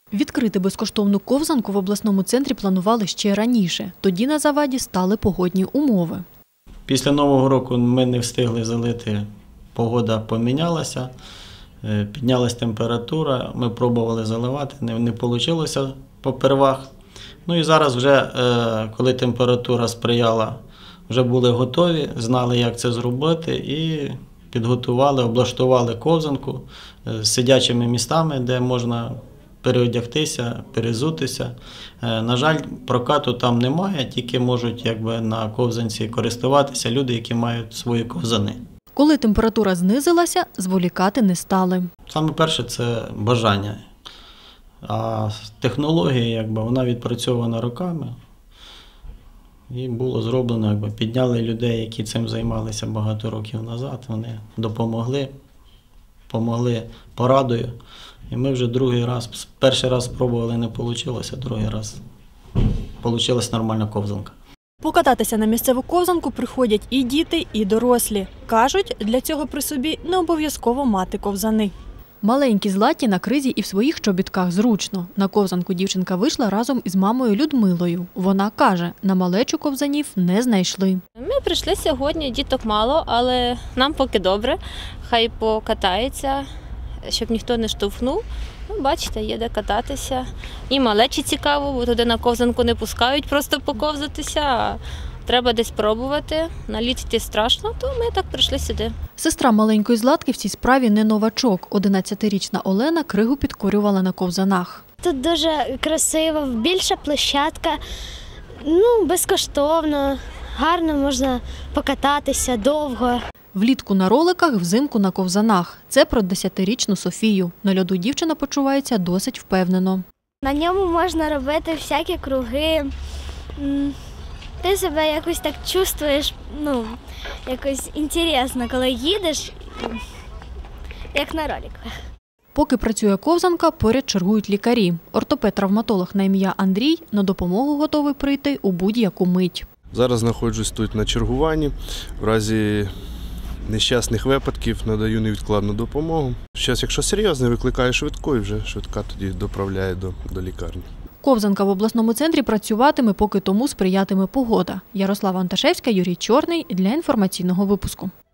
Відкрити безкоштовну ковзанку в обласному центрі планували ще раніше. Тоді на заваді стали погодні умови. Після Нового року ми не встигли залити, погода помінялася, піднялась температура, ми пробували заливати, не вийшло попервах. Ну і зараз вже, коли температура сприяла, вже були готові, знали, як це зробити і підготували, облаштували ковзанку з сидячими містами, де можна переодягтися, перезутися. На жаль, прокату там немає, тільки можуть на ковзанці користуватися люди, які мають свої ковзани. Коли температура знизилася, зволікати не стали. Саме перше – це бажання. А технологія, вона відпрацьована роками. І було зроблено, підняли людей, які цим займалися багато років назад. Вони допомогли порадою. І ми вже другий раз, перший раз спробували, не вийшло, другий раз вийшла нормальна ковзанка. Покататися на місцеву ковзанку приходять і діти, і дорослі. Кажуть, для цього при собі не обов'язково мати ковзани. Маленькі Златі на кризі і в своїх чобітках зручно. На ковзанку дівчинка вийшла разом із мамою Людмилою. Вона каже, на малечу ковзанів не знайшли. Ми прийшли сьогодні, діток мало, але нам поки добре. Хай покатаються, щоб ніхто не штовхнув. Ну, бачите, є де кататися. І малечі цікаво, бо туди на ковзанку не пускають просто поковзатися, а треба десь пробувати. На лід йти страшно, то ми так прийшли сюди. Сестра маленької Златки в цій справі не новачок. 11-річна Олена кригу підкорювала на ковзанах. Тут дуже красиво, більша площадка, безкоштовно, гарно можна покататися довго. Влітку на роликах, взимку на ковзанах. Це про 10-річну Софію. На льоду дівчина почувається досить впевнено. На ньому можна робити всякі круги. Ти себе якось так чувствуєш, якось інтересно, коли їдеш, як на роликах. Поки працює ковзанка, поряд чергують лікарі. Ортопед-травматолог на ім'я Андрій на допомогу готовий прийти у будь-яку мить. Зараз знаходжусь тут на чергуванні. В разі нещасних випадків надаю невідкладну допомогу. Зараз, якщо серйозно, викликаю швидку і вже швидка тоді доправляє до лікарні. Ковзанка в обласному центрі працюватиме, поки тому сприятиме погода. Ярослава Анташевська, Юрій Чорний для інформаційного випуску.